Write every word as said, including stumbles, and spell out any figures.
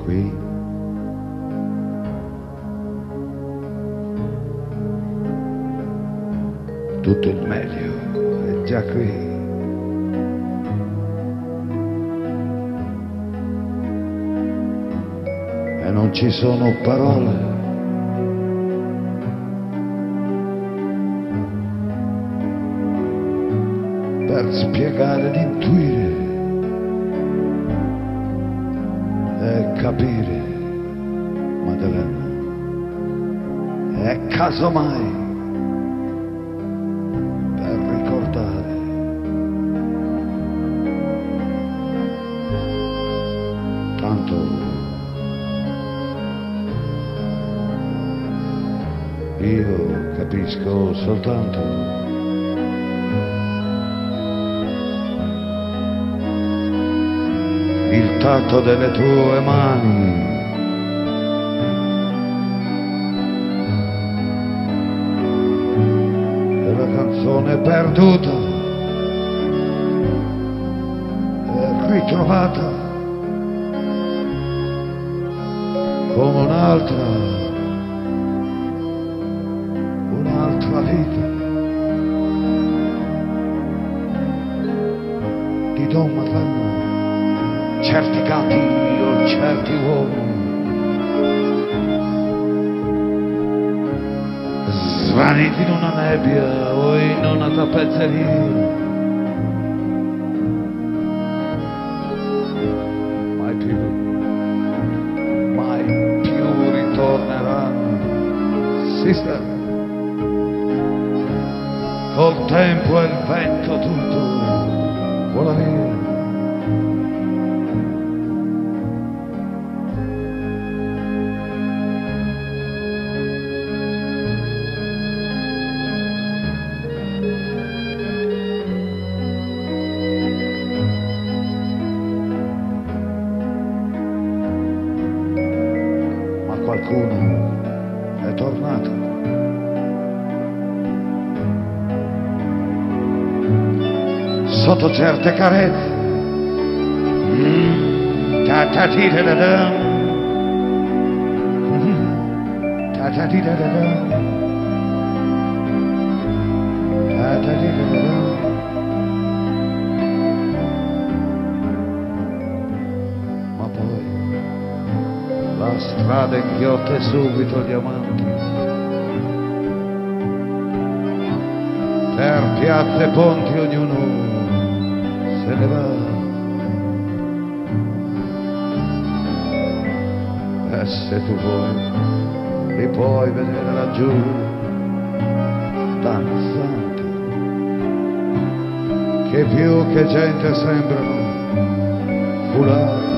qui. Tutto il meglio è già qui. E non ci sono parole per spiegare, di intuire e capire, Maddalena. E casomai per ricordare. Tanto io capisco soltanto il tatto delle tue mani, e la canzone perduta e ritrovata come un'altra, un'altra vita di Don Maddalena. Certi gatti o certi uomini svaniti in una nebbia o in una tappezzeria, mai più, mai più ritorneranno. Si sa, col tempo e il vento tutto vola via. Qualcuno è tornato, sotto certe carezze, mm, ta ta ti da da da, mm, ta ta ti da da da, ta ta ti da da da. Ma poi la strada inghiotte subito gli amanti, per piazze e ponti ognuno se ne va, e se tu vuoi li puoi vedere laggiù danzanti, che più che gente sembrano fulani.